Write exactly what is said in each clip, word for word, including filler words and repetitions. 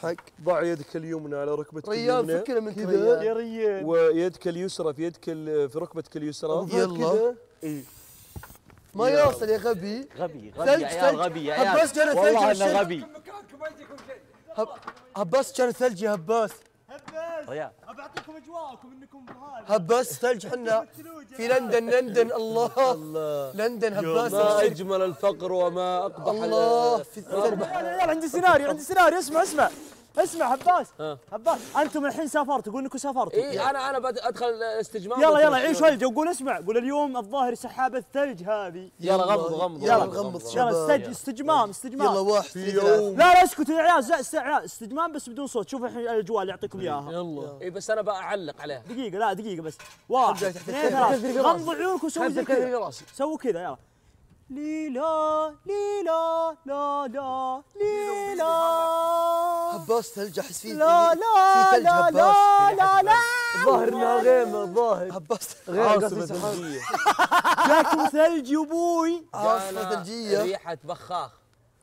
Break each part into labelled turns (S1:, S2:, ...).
S1: حق
S2: ضع يدك اليمنى على ركبتك
S1: ريال
S2: اليمنى
S1: فكنا منك
S2: كذا،
S1: ريال.
S3: يا ريال.
S2: ويدك اليسرى في يدك ال- في ركبتك اليسرى.
S1: يلا.
S3: ايه
S1: ما يوصل يا غبي.
S3: غبي
S1: ثلج،
S3: غبي يا عيال،
S1: ثلج.
S3: غبي يا عيال.
S1: هباس كان ثلج
S3: والله
S1: والشمس.
S3: انه غبي.
S1: هب... هباس كان ثلج يا هباس.
S3: ريال
S4: ابى اعطيكم اجواءكم انكم بهذا.
S1: هباس ثلج حنا في لندن لندن الله
S2: الله
S1: لندن هباس
S2: ما
S1: ثلج.
S2: اجمل الفقر وما اقبح
S1: الله
S2: ال-
S1: في
S4: يا ريال عندي سيناريو عندي سيناريو اسمع اسمع اسمع هباس
S2: ها.
S4: هباس انتم الحين سافرتوا قول انكم سافرتوا
S2: اي انا انا بدي ادخل استجمام.
S4: يلا يلا عيش ولد وقول اسمع قول اليوم الظاهر سحابه الثلج هذه
S2: يلا غمض غمض
S1: يلا
S2: غمض،
S1: نغمض
S2: غمض.
S4: يلا
S1: شباب.
S4: استج استجمام استجمام
S1: يلا واحد
S2: في
S1: اثنين ثلاثة.
S2: يوم.
S4: لا لا اسكتوا يا عيال زي- عيال استجمام بس بدون صوت شوف الحين الاجواء اللي اعطيكم اياها
S2: يلا اي بس انا بعلق عليها.
S4: دقيقه لا دقيقه بس واحد
S1: تحت
S4: اثنين
S1: الكتف.
S4: ثلاثة غمضوا عيونكم وسووا زي
S2: كذا
S4: كذا
S2: راسي.
S4: سووا كذا يلا ليلا ليلا لا لا ليلا
S1: هباس ثلج احس فيه
S4: لا
S1: في
S4: لا
S1: ثلج
S4: لا
S1: هباس.
S4: لا لا لا
S2: الظاهر انها غيمه الظاهر
S1: هباس
S2: عاصفه ثلجيه.
S4: جاكم ثلج يا ابوي
S1: عاصفة
S2: جانا
S1: ثلجية.
S2: ريحه بخاخ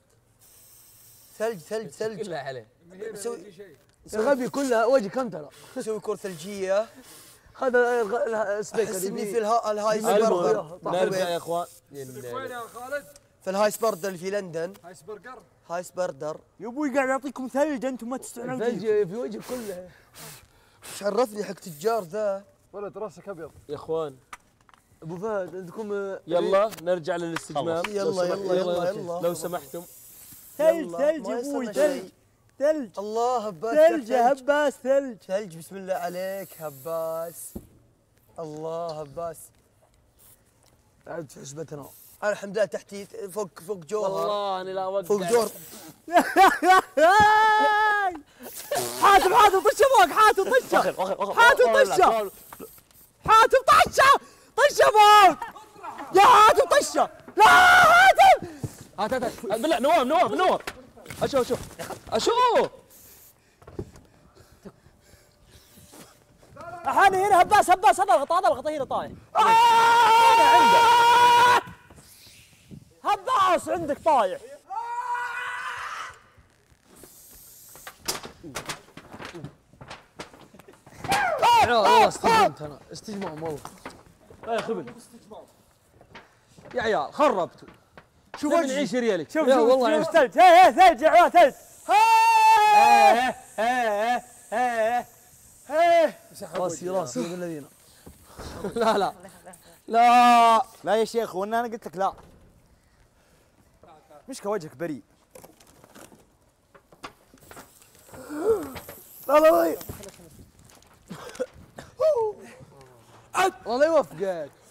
S1: ثلج ثلج ثلج.
S2: كلها عليه.
S1: سوي
S5: يا غبي كلها وجه كم ترى.
S1: سوي كرة ثلجية.
S5: هذا السبيكر
S1: احس اني
S5: يبي-
S1: في الها... الهايس
S2: المهم
S1: برجر.
S2: نرجع يا اخوان.
S6: وين يا خالد؟
S1: في الهايس برجر اللي في لندن.
S6: هايس برجر؟
S1: هايس برجر.
S4: يا ابوي قاعد يعطيكم ثلج انتم ما تستوعبون
S5: الثلج في وجهك كله.
S1: ايش عرفني حق تجار ذا؟
S6: ولد راسك ابيض.
S2: يا اخوان
S5: ابو فهد عندكم آه،
S2: يلا نرجع للاستجمام.
S1: يلا
S2: لو
S1: يلا
S2: سمح-
S1: يلا يلا.
S2: لو سمحتم.
S4: ثلج
S1: يلا،
S4: ثلج
S1: ما
S4: يا ابوي
S1: يصير
S4: ثلج
S1: شيء.
S4: ثلج
S1: الله هباس
S4: ثلج يا هباس ثلج
S1: ثلج بسم الله عليك هباس. الله هباس.
S5: عاد في حسبتنا.
S1: انا الحمد لله تحتي فوق فوق جوهر.
S2: والله اني لا اوقع.
S1: فوق جوهر.
S4: حاتم حاتم طشه فوق حاتم طشه
S3: وخر وخر وخر
S4: حاتم طشه حاتم طشه طشه فوق يا حاتم طشه لا حاتم
S2: هات هات هات. بالله نواف نواف نواف. اشوف اشوف اشوف.
S4: الحين هنا هباس هباس هذا الغطاء هذا الغطاء هنا طايح هنا عندك هباس عندك طايح
S5: والله استجممت انا استجمام والله.
S2: يا خبل يا عيال خربتوا.
S1: شوف
S2: نبي
S1: وجهي.
S2: نعيش ريالك.
S4: شوف
S5: يا
S4: شوف
S5: والله
S4: شوف ثلج هي هي ثلج يا عيال ثلج هي هي هي هي
S5: راسي راسي من الذين.
S2: لا لا لا
S4: لا يا شيخ وانا انا قلت لك لا مشكى وجهك بريء
S5: لا لا لا. والله لا يوفقك.